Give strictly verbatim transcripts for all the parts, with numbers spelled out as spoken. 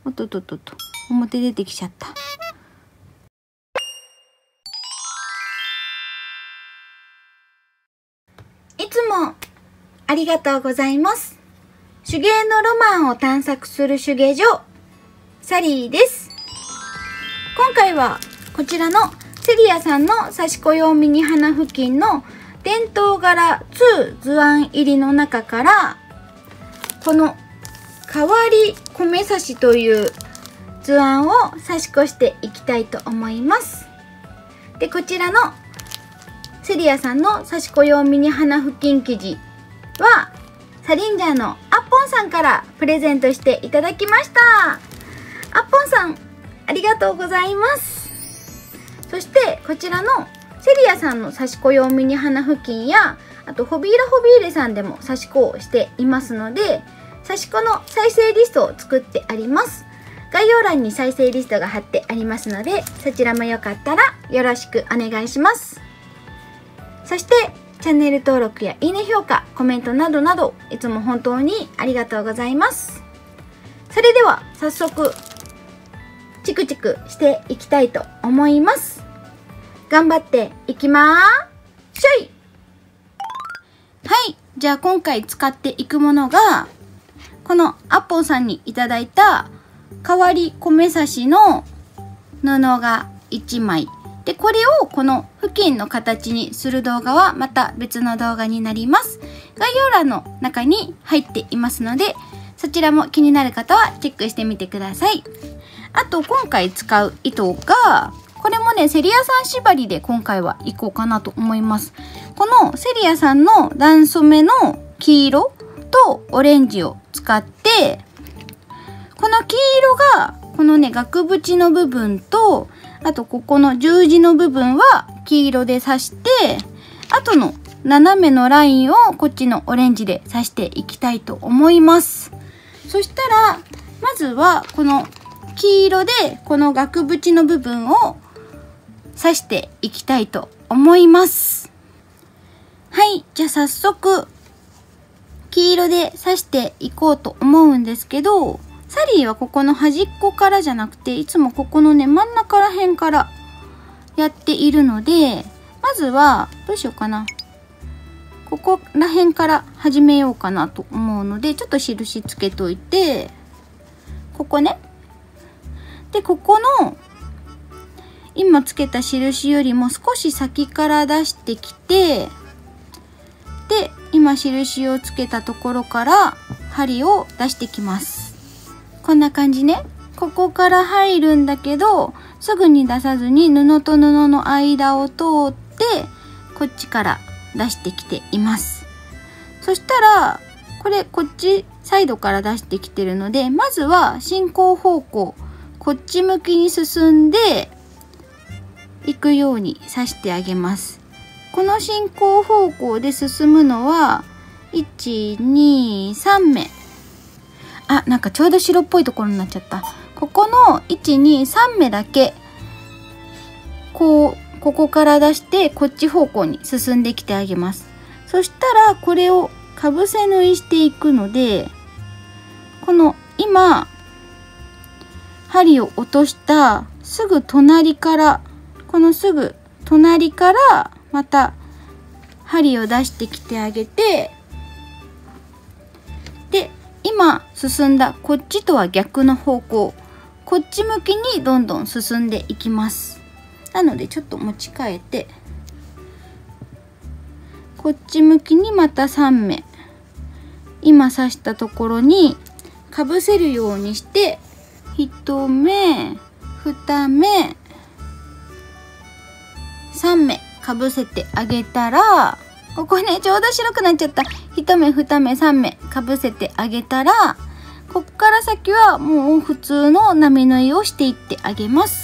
おっとっとっとっと、表出てきちゃった。いつもありがとうございます。手芸のロマンを探索する手芸所、サリーです。今回はこちらのセリアさんの刺し子用ミニ花布巾の伝統柄に図案入りの中から、この変わり米刺しという図案を刺し子していきたいと思います。で、こちらのセリアさんの刺し子用ミニ花布巾生地はサリンジャーのアッポンさんからプレゼントしていただきました。アッポンさん、ありがとうございます。そしてこちらのセリアさんの刺し子用ミニ花布巾や、あとホビーラホビーレさんでも刺し子をしていますので、刺し子の再生リストを作ってあります。概要欄に再生リストが貼ってありますので、そちらもよかったらよろしくお願いします。そしてチャンネル登録やいいね評価、コメントなどなどいつも本当にありがとうございます。それでは早速チクチクしていきたいと思います。頑張っていきまーしょい。はい、じゃあ今回使っていくものがこのアッポンさんにいただいた変わり米刺しの布がいちまいで、これをこの布巾の形にする動画はまた別の動画になります。概要欄の中に入っていますので、そちらも気になる方はチェックしてみてください。あと今回使う糸が、これもね、セリアさん縛りで今回はいこうかなと思います。このセリアさんの段染めの黄色とオレンジを使って、この黄色がこのね、額縁の部分と、あとここの十字の部分は黄色で刺して、あとの斜めのラインをこっちのオレンジで刺していきたいと思います。そしたら、まずはこの黄色でこの額縁の部分を刺していきたいと思います。はい、じゃあ早速黄色で刺していこうと思うんですけど、サリーはここの端っこからじゃなくて、いつもここのね、真ん中ら辺からやっているので、まずはどうしようかな、ここら辺から始めようかなと思うので、ちょっと印つけといて、ここね、でここの今つけた印よりも少し先から出してきて、で今印をつけたところから針を出してきます。こんな感じね。ここから入るんだけど、すぐに出さずに布と布の間を通ってこっちから出してきています。そしたらこれこっちサイドから出してきてるので、まずは進行方向こっち向きに進んでいくように刺してあげます。この進行方向で進むのはいち、に、さんめい。あ、なんかちょうど白っぽいところになっちゃった。ここのいち、に、さんめだけこうここから出してこっち方向に進んできてあげます。そしたらこれをかぶせ縫いしていくので、この今針を落としたすぐ隣から、このすぐ隣からまた針を出してきてあげて、で今進んだこっちとは逆の方向、こっち向きにどんどん進んでいきます。なのでちょっと持ち替えて、こっち向きにまたさんめい、今刺したところにかぶせるようにして、いちめい、にめい、さんめいかぶせてあげたら、ここねちょうど白くなっちゃった。いちめい、にめい、さんめいかぶせてあげたら、こっから先はもう普通の波縫いをしていってあげます。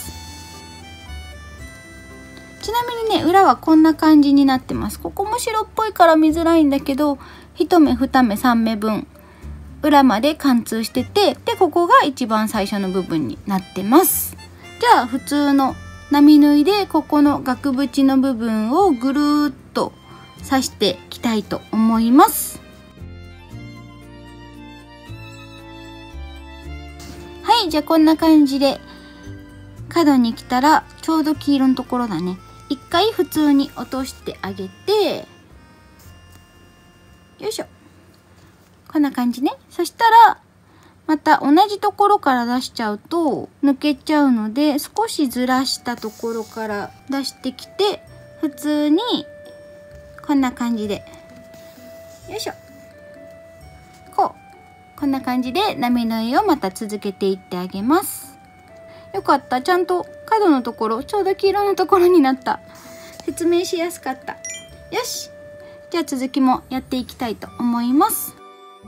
ちなみにね、裏はこんな感じになってます。ここも白っぽいから見づらいんだけど、いちめい、にめい、さんめいぶん裏まで貫通してて、でここが一番最初の部分になってます。じゃあ普通の波縫いでここの額縁の部分をぐるーっと刺していきたいと思います。はい、じゃあこんな感じで角に来たらちょうど黄色のところだね。一回普通に落としてあげて、よいしょ。こんな感じね。そしたらまた同じところから出しちゃうと抜けちゃうので、少しずらしたところから出してきて、普通にこんな感じで、よいしょ。こうこんな感じで波縫いをまた続けていってあげます。よかった。ちゃんと角のところ、ちょうど黄色のところになった。説明しやすかった。よし。じゃあ続きもやっていきたいと思います。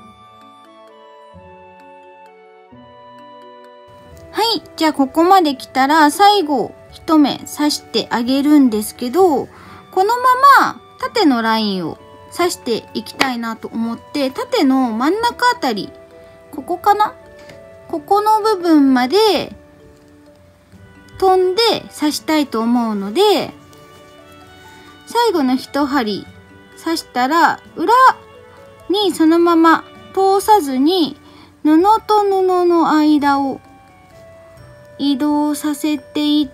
はい。じゃあここまで来たら最後一目刺してあげるんですけど、このまま縦のラインを刺していきたいなと思って、縦の真ん中あたり、ここかな？ここの部分まで飛んで刺したいと思うので、最後の一針刺したら裏にそのまま通さずに布と布の間を移動させていって、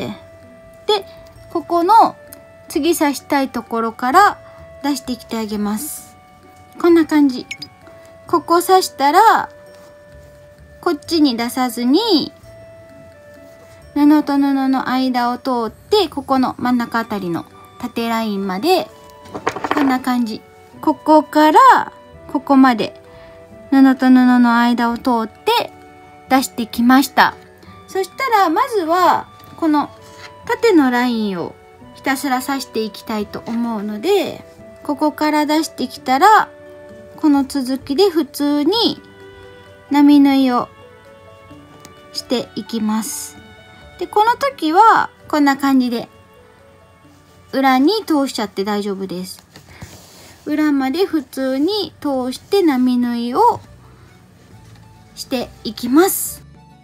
でここの次刺したいところから出してきてあげます。こんな感じ。ここ刺したらこっちに出さずに布と布の間を通って、ここの真ん中あたりの縦ラインまでこんな感じ。ここからここまで布と布の間を通って出してきました。そしたらまずはこの縦のラインをひたすら刺していきたいと思うので、ここから出してきたらこの続きで普通に波縫いをしていきます。でこの時はこんな感じで裏に通しちゃって大丈夫です。裏まで普通に通して波縫いをしていきます。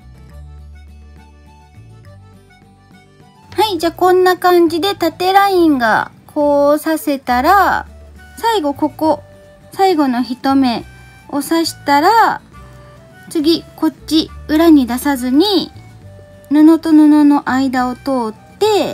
はい、じゃあこんな感じで縦ラインがこう刺せたら、最後ここ最後の一目を刺したら、次こっち裏に出さずに布と布の間を通って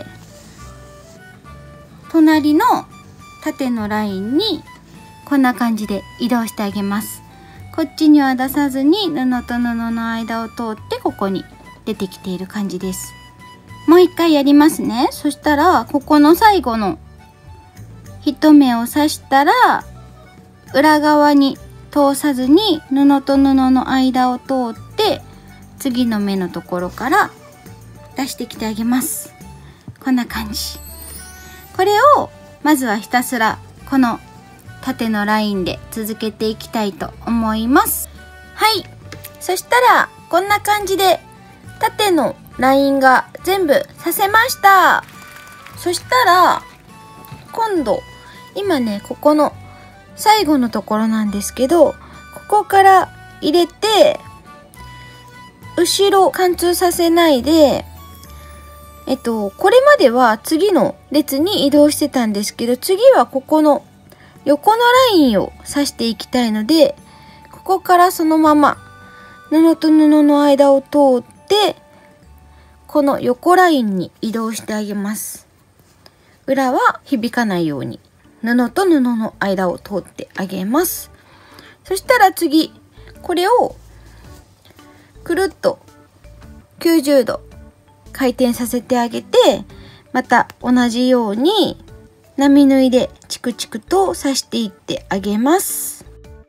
隣の縦のラインにこんな感じで移動してあげます。こっちには出さずに布と布の間を通ってここに出てきている感じです。もう一回やりますね。そしたらここの最後の一目を刺したら裏側に通さずに布と布の間を通って次の目のところから出してきてあげます。こんな感じ。これをまずはひたすらこの縦のラインで続けていきたいと思います。はい。そしたらこんな感じで縦のラインが全部刺せました。そしたら今度今ねここの最後のところなんですけど、ここから入れて後ろ貫通させないで、えっとこれまでは次の列に移動してたんですけど、次はここの横のラインを刺していきたいので、ここからそのまま布と布の間を通ってこの横ラインに移動してあげます。裏は響かないように布と布の間を通ってあげます。そしたら次これをくるっときゅうじゅうど回転させてあげて、また同じように波縫いでチクチクと刺していってあげます。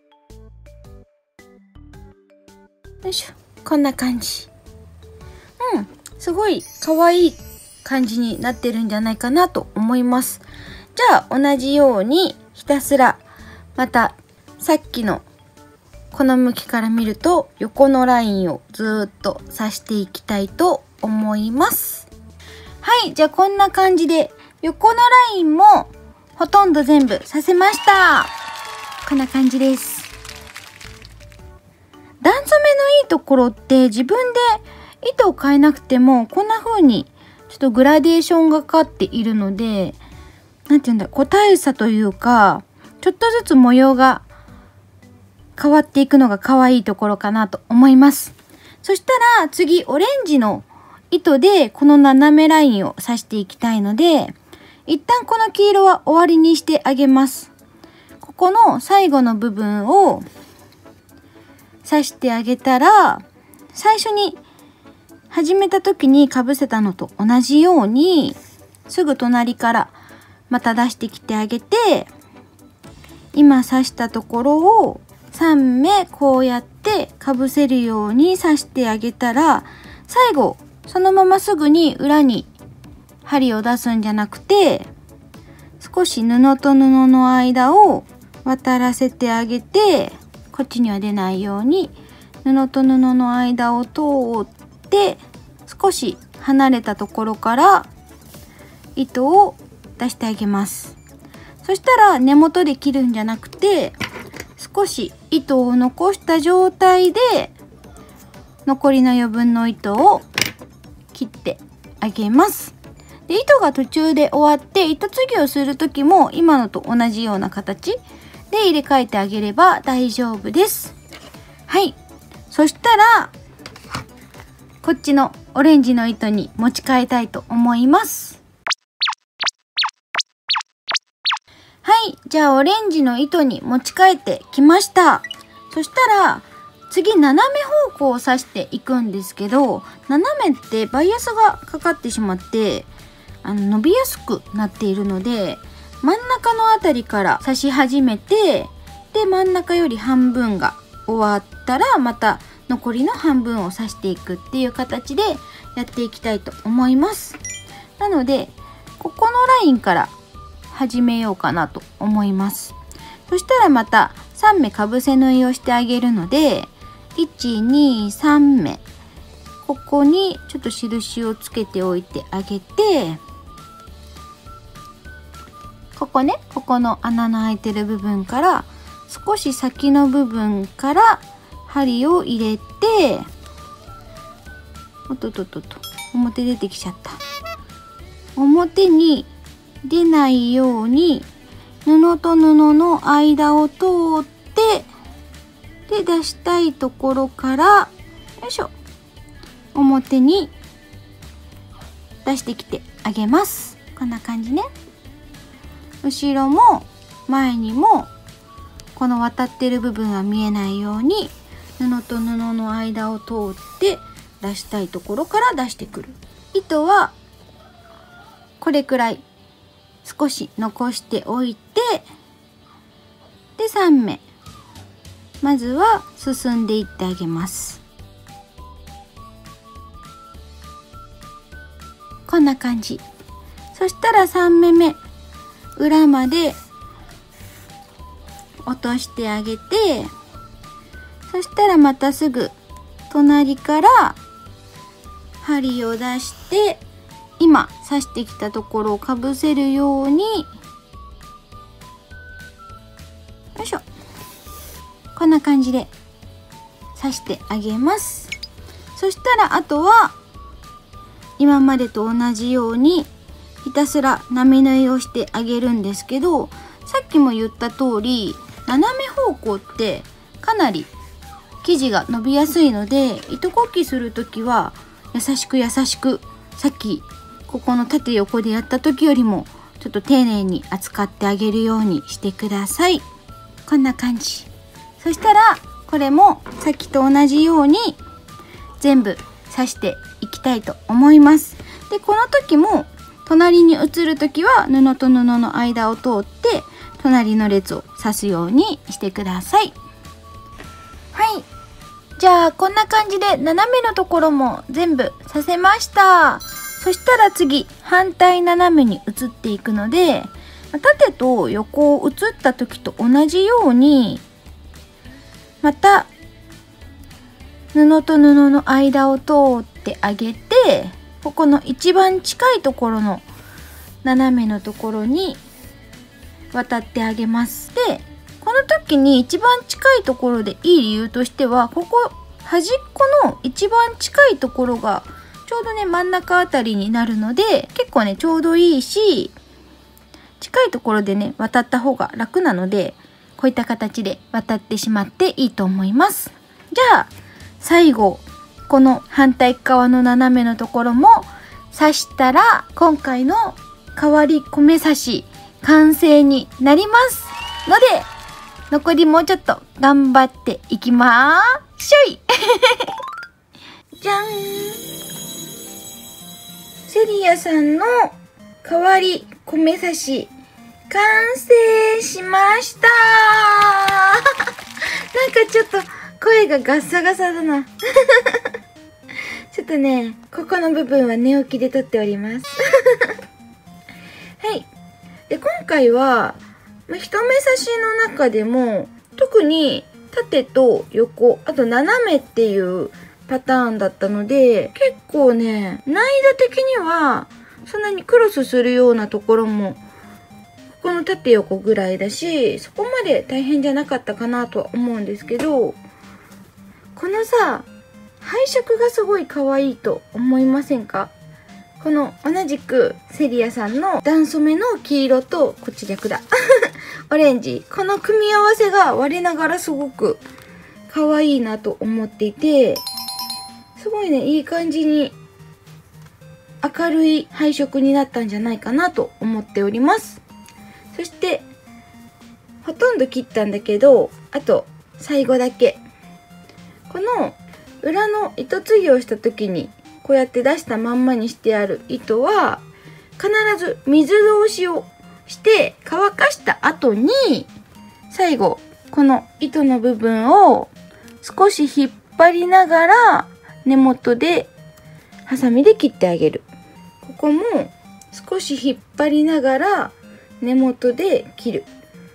よいしょ。こんな感じ。うん、すごい可愛い感じになってるんじゃないかなと思います。じゃあ同じようにひたすらまたさっきのこの向きから見ると横のラインをずーっと刺していきたいと思います。はい、じゃあこんな感じで横のラインもほとんど全部刺せました。こんな感じです。段染めのいいところって自分で糸を変えなくてもこんな風にちょっとグラデーションがかかっているので、なんていうんだ、個体差というかちょっとずつ模様が変わっていくのが可愛いところかなと思います。 そしたら次オレンジの糸でこの斜めラインを刺していきたいので、一旦この黄色は終わりにしてあげます。ここの最後の部分を刺してあげたら、最初に始めた時にかぶせたのと同じように、すぐ隣からまた出してきてあげて、今刺したところをさんめいこうやってかぶせるように刺してあげたら、最後そのまますぐに裏に針を出すんじゃなくて、少し布と布の間を渡らせてあげて、こっちには出ないように布と布の間を通って少し離れたところから糸を出してあげます。そしたら根元で切るんじゃなくて、少し糸を残した状態で残りの余分の糸を切ってあげます。で、糸が途中で終わって糸継ぎをする時も今のと同じような形で入れ替えてあげれば大丈夫です。はい。そしたらこっちのオレンジの糸に持ち替えたいと思います。はい。じゃあオレンジの糸に持ち替えてきました。そしたら次斜め方向を刺していくんですけど、斜めってバイアスがかかってしまってあの伸びやすくなっているので、真ん中のあたりから刺し始めて、で真ん中より半分が終わったらまた残りの半分を刺していくっていう形でやっていきたいと思います。なのでここのラインから始めようかなと思います。そしたらまたさんめいかぶせ縫いをしてあげるので、いち、に、さんめいここにちょっと印をつけておいてあげて、ここね、ここの穴の開いてる部分から少し先の部分から針を入れて、おっとっとっとっと、表出てきちゃった。表に出ないように布と布の間を通ってで出したいところからよいしょ、表に出してきてあげます。こんな感じね。後ろも前にもこの渡ってる部分は見えないように布と布の間を通って出したいところから出してくる。糸はこれくらい少し残しておいて、でさんめいまずは進んでいってあげます。こんな感じ。そしたらさんめいめ裏まで落としてあげて、そしたらまたすぐ隣から針を出して、今刺してきたところをかぶせるように、よいしょ、こんな感じで刺してあげます。そしたらあとは今までと同じようにひたすら並縫いをしてあげるんですけど、さっきも言った通り斜め方向ってかなり生地が伸びやすいので、糸こきする時は優しく優しく、さっきここの縦横でやった時よりもちょっと丁寧に扱ってあげるようにしてください。こんな感じ。そしたらこれもさっきと同じように全部刺していきたいと思います。でこの時も隣に移る時は布と布の間を通って隣の列を刺すようにしてください。はい。じゃあこんな感じで斜めのところも全部刺せました。そしたら次反対斜めに移っていくので、縦と横を移った時と同じようにまた布と布の間を通ってあげて、ここの一番近いところの斜めのところに渡ってあげます。でこの時に一番近いところでいい理由としては、ここ端っこの一番近いところがちょうどね真ん中あたりになるので、結構ねちょうどいいし、近いところでね渡った方が楽なので、こういった形で渡ってしまっていいと思います。じゃあ最後この反対側の斜めのところも刺したら、今回の変わり米刺し完成になりますので、残りもうちょっと頑張っていきまーしょいじゃん。セリアさんの変わり米刺し完成しましたなんかちょっと声がガッサガサだなちょっとね、ここの部分は寝起きで撮っておりますはい。で、今回は、まあ、一目刺しの中でも特に縦と横、あと斜めっていうパターンだったので、結構ね、難易度的にはそんなにクロスするようなところもこの縦横ぐらいだし、そこまで大変じゃなかったかなとは思うんですけど、このさ、配色がすごい可愛いと思いませんか？この同じくセリアさんの段染めの黄色と、こっち逆だオレンジ、この組み合わせが我ながらすごく可愛いなと思っていて、すごいね、いい感じに明るい配色になったんじゃないかなと思っております。そしてほとんど切ったんだけど、あと最後だけこの裏の糸継ぎをした時にこうやって出したまんまにしてある糸は必ず水通しをして乾かした後に、最後この糸の部分を少し引っ張りながら根元でハサミで切ってあげる。ここも少し引っ張りながら根元で切る。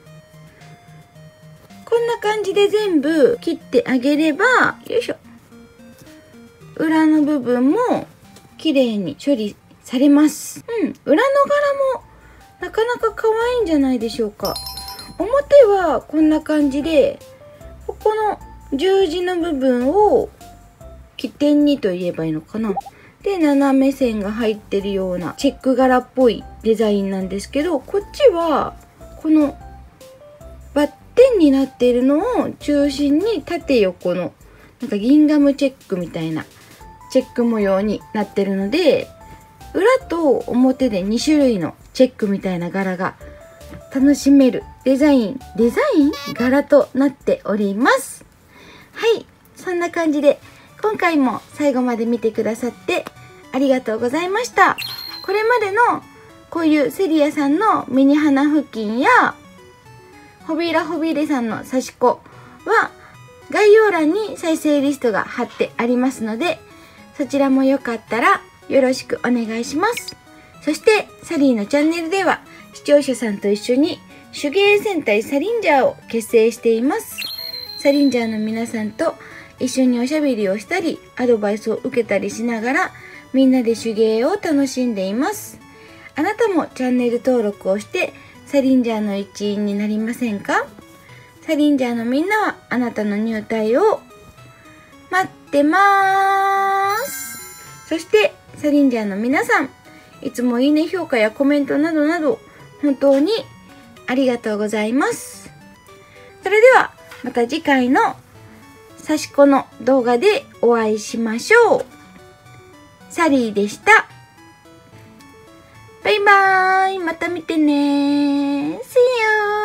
こんな感じで全部切ってあげれば、よいしょ、裏の部分も綺麗に処理されます。うん、裏の柄もなかなか可愛いんじゃないでしょうか。表はこんな感じで、ここの十字の部分を起点にと言えばいいのかな。で、斜め線が入ってるようなチェック柄っぽいデザインなんですけど、こっちはこのバッテンになっているのを中心に縦横のなんかギンガムチェックみたいなチェック模様になってるので、裏と表でに種類のチェックみたいな柄が楽しめるデザイン、デザイン柄となっております。はい、そんな感じで今回も最後まで見てくださってありがとうございました。これまでのこういうセリアさんのミニ花付近やホビーラホビーレさんの刺し子は概要欄に再生リストが貼ってありますので、そちらもよかったらよろしくお願いします。そしてサリーのチャンネルでは視聴者さんと一緒に手芸戦隊サリンジャーを結成しています。サリンジャーの皆さんと一緒におしゃべりをしたりアドバイスを受けたりしながらみんなで手芸を楽しんでいます。あなたもチャンネル登録をしてサリンジャーの一員になりませんか？サリンジャーのみんなはあなたの入隊を待ってまーす。そしてサリンジャーの皆さん、いつもいいね評価やコメントなどなど本当にありがとうございます。それではまた次回の刺し子の動画でお会いしましょう。サリーでした。バイバーイ。また見てね。See you!